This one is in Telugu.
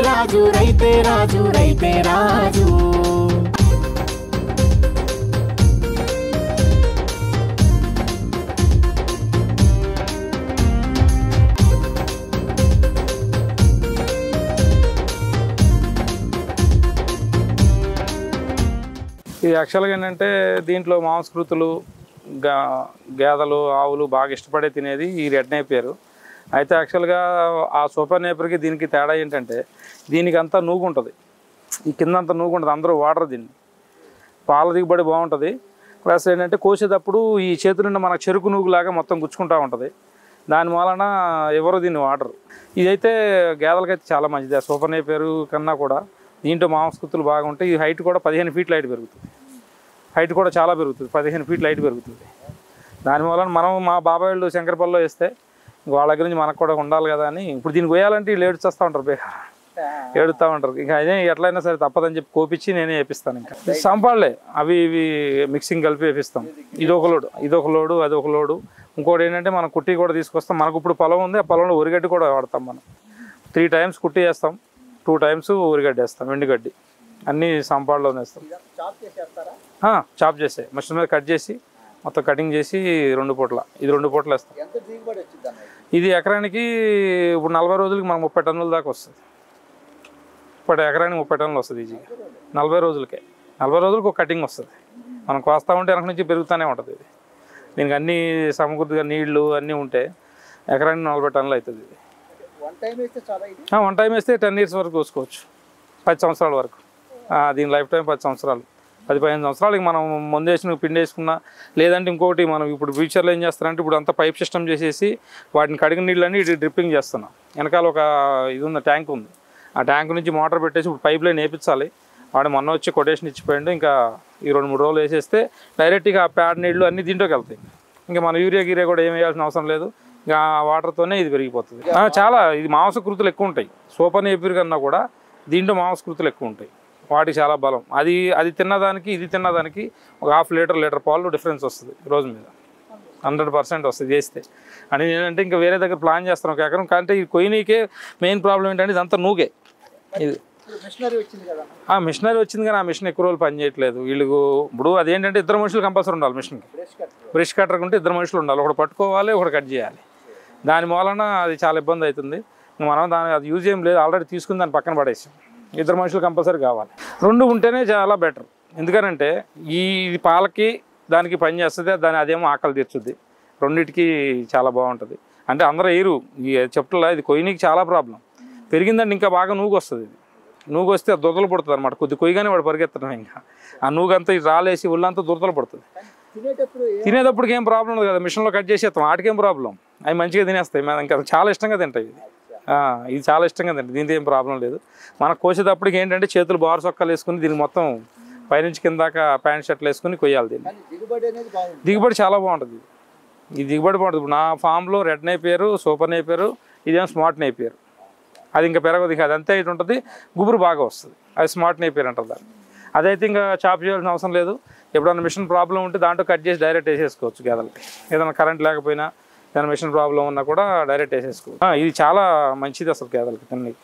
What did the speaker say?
రాజు రైతే రాజు రైతే రాజు. ఇది యాక్చువల్గా ఏంటంటే దీంట్లో మాంసకృతులు గేదెలు ఆవులు బాగా ఇష్టపడే తినేది ఈ రెడ్ నేపియర్. అయితే యాక్చువల్గా ఆ సూపర్ నేపియర్కి దీనికి తేడా ఏంటంటే దీనికి అంతా నూగు ఉంటుంది, ఈ కింద అంతా నూగు ఉంటుంది, అందరూ వాడరు దీన్ని. పాల దిగుబడి బాగుంటుంది, ప్లస్ ఏంటంటే కోసేటప్పుడు ఈ చేతి నుండి మనకు చెరుకు నూగులాగా మొత్తం గుచ్చుకుంటూ ఉంటుంది, దాని వలన ఎవరు దీన్ని వాడరు. ఇదైతే గేదెలకైతే చాలా మంచిది. ఆ సూపర్ నేపియర్ కన్నా కూడా దీంట్లో మాంసకృతులు బాగుంటాయి. ఈ హైట్ కూడా 15 ఫీట్ల హైట్ పెరుగుతుంది, హైట్ కూడా చాలా పెరుగుతుంది, 15 ఫీట్ల హైట్ పెరుగుతుంది. దానివల్ల మనం మా బాబాయ్ వాళ్ళు శంకరపల్లిలో వేస్తే వాళ్ళ దగ్గర నుంచి మనకు కూడా ఉండాలి కదా అని ఇప్పుడు దీనికి పోయాలంటే వీళ్ళు ఏడుచేస్తూ ఉంటారు, బేగా ఏడుస్తూ ఉంటారు. ఇంకా అదే ఎట్లయినా సరే తప్పదని చెప్పి కోపించి నేనే వేపిస్తాను. ఇంకా సంపాడలే అవి ఇవి మిక్సింగ్ కలిపి వేపిస్తాం. ఇదొక లోడు అదొక లోడు. ఇంకోటి ఏంటంటే మనం కుట్టి కూడా తీసుకొస్తాం. మనకు ఇప్పుడు పొలం ఉంది, ఆ పొలంలో ఉరిగడ్డి కూడా వాడతాం. మనం 3 టైమ్స్ కుట్టి వేస్తాం, 2 టైమ్స్ ఉరిగడ్డి వేస్తాం, ఎండుగడ్డి అన్నీ సంపాడులోనే వేస్తాం. చాప్ చేసే మిషన్ మీద కట్ చేసి మొత్తం కటింగ్ చేసి 2 పూటల, ఇది 2 పూటలు వేస్తాం. ఇది ఎకరానికి ఇప్పుడు 40 రోజులకి మనకు 30 టన్నుల దాకా వస్తుంది. ఇప్పుడు ఎకరానికి 30 టన్నులు వస్తుంది ఈజీగా 40 రోజులకే. 40 రోజులకు ఒక కటింగ్ వస్తుంది. మనం కోస్తా ఉంటే వెనక నుంచి పెరుగుతూనే ఉంటుంది. ఇది దీనికి అన్నీ సమకూర్తిగా నీళ్లు అన్నీ ఉంటే ఎకరానికి 40 టన్నులు అవుతుంది. ఇది వన్ టైం వేస్తే 10 ఇయర్స్ వరకు కోసుకోవచ్చు, 10 సంవత్సరాల వరకు. దీని లైఫ్ టైం 10 సంవత్సరాలు, 10-15 సంవత్సరాలకి మనం ముందు వేసిన పిండి వేసుకున్నా. లేదంటే ఇంకొకటి మనం ఇప్పుడు ఫ్యూచర్లో ఏం చేస్తారంటే ఇప్పుడు అంతా పైప్ సిస్టమ్ చేసేసి వాటిని కడిగిన నీళ్ళని ఇది డ్రిప్పింగ్ చేస్తున్నాం. వెనకాల ఒక ఇది ఉంది, ట్యాంక్ ఉంది. ఆ ట్యాంక్ నుంచి మోటార్ పెట్టేసి ఇప్పుడు పైప్ లైన్ వేయించాలి. వాడు మొన్న వచ్చి కొటేషన్ ఇచ్చిపోయిండు. ఇంకా ఈ 2-3 రోజులు వేసేస్తే డైరెక్ట్గా ఆ ప్యాడ్ నీళ్ళు అన్నీ దీంట్లోకి వెళ్తాయి. ఇంకా మన యూరియా కూడా ఏం వేయాల్సిన అవసరం లేదు. ఇంకా వాటర్తోనే ఇది పెరిగిపోతుంది. చాలా ఇది మాంసకృతులు ఎక్కువ ఉంటాయి. సూపర్ నేపియర్ కన్నా కూడా దీంట్లో మాంసకృతులు ఎక్కువ ఉంటాయి. వాటికి చాలా బలం. అది తిన్నదానికి ఇది తిన్నదానికి ఒక ½ లీటర్ పాలు డిఫరెన్స్ వస్తుంది రోజు మీద, 100% వస్తుంది చేస్తే. అని ఏంటంటే ఇంకా వేరే దగ్గర ప్లాన్ చేస్తాను ఒక ఎకరం. కానీ ఈ కొయ్యనీకే మెయిన్ ప్రాబ్లం ఏంటంటే ఇదంతా నూగే. ఇది మిషనరీ వచ్చింది కానీ ఆ మిషన్ ఎక్కువ రోజులు పని చేయట్లేదు. వీళ్ళకు ఇప్పుడు అదేంటంటే 2 మనుషులు కంపల్సరీ ఉండాలి మిషన్కి. బ్రష్ కట్టర్ ఉంటే 2 మనుషులు ఉండాలి, ఒకటి పట్టుకోవాలి, ఒకటి కట్ చేయాలి. దాని మూలన అది చాలా ఇబ్బంది అవుతుంది. మనం అది యూజ్ ఏం లేదు, ఆల్రెడీ తీసుకుని దాన్ని పక్కన పడేసాం. 2 మనుషులు కంపల్సరీ కావాలి. 2 ఉంటేనే చాలా బెటర్. ఎందుకనంటే ఈ పాలకి దానికి పని చేస్తుంది, అదేమో ఆకలి తీర్చుద్ది. రెండింటికి చాలా బాగుంటుంది. అంటే అందరూ ఎయిరు చెప్తలా ఇది కొయ్యనీకి చాలా ప్రాబ్లం. పెరిగిందంటే ఇంకా బాగా నూగు వస్తుంది. ఇది నూగు వస్తే దురదలు పడుతుంది అనమాట. కొద్ది కొయ్యగానే వాడు పరిగెత్తడం. ఇంకా ఆ నూగంతా రాలేసి ఒళ్ళంతా దురదలు పడుతుంది. తినేటప్పటికి ఏం ప్రాబ్లం లేదు కదా, మిషన్లో కట్ చేసేస్తాం, వాటికేం ప్రాబ్లం. అవి మంచిగా తినేస్తాయి. మనం ఇంకా చాలా ఇష్టంగా తింటాయి. ఇది చాలా ఇష్టంగా తింటాయి, దీంతో ఏం ప్రాబ్లం లేదు. మనకు కోసేటప్పటికి ఏంటంటే చేతులు బారు సొక్కాలు వేసుకుని దీన్ని మొత్తం పైనుంచి కిందాక ప్యాంట్ షర్ట్లు వేసుకుని కొయ్యాలి. దీన్ని దిగుబడి చాలా బాగుంటుంది. ఈ దిగుబడి బాగుంటుంది. ఇప్పుడు నా ఫామ్లో రెడ్ నేపియర్, సూపర్ నేపియర్, ఇదేమో స్మార్ట్ నేపియర్. అది ఇంకా పెరగదు, అది అంతే ఇటు ఉంటుంది, గుబురు బాగా వస్తుంది. అది స్మార్ట్ నేపియర్ అంటారు దాన్ని. అదైతే ఇంకా చాప్ చేయాల్సిన అవసరం లేదు. ఎప్పుడైనా మిషన్ ప్రాబ్లం ఉంటే దాంట్లో కట్ చేసి డైరెక్ట్ వేసేసుకోవచ్చు గేదెలకి. ఏదైనా కరెంట్ లేకపోయినా ఏదైనా మిషన్ ప్రాబ్లం ఉన్నా కూడా డైరెక్ట్ వేసేసుకోవచ్చు. ఇది చాలా మంచిది అసలు గేదెలకి తిన్నీకి.